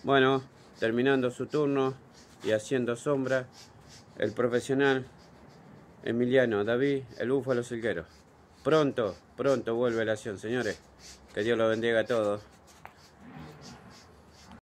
Bueno, terminando su turno y haciendo sombra, el profesional Emiliano David, el búfalo silguero. Pronto vuelve la acción, señores. Que Dios lo bendiga a todos.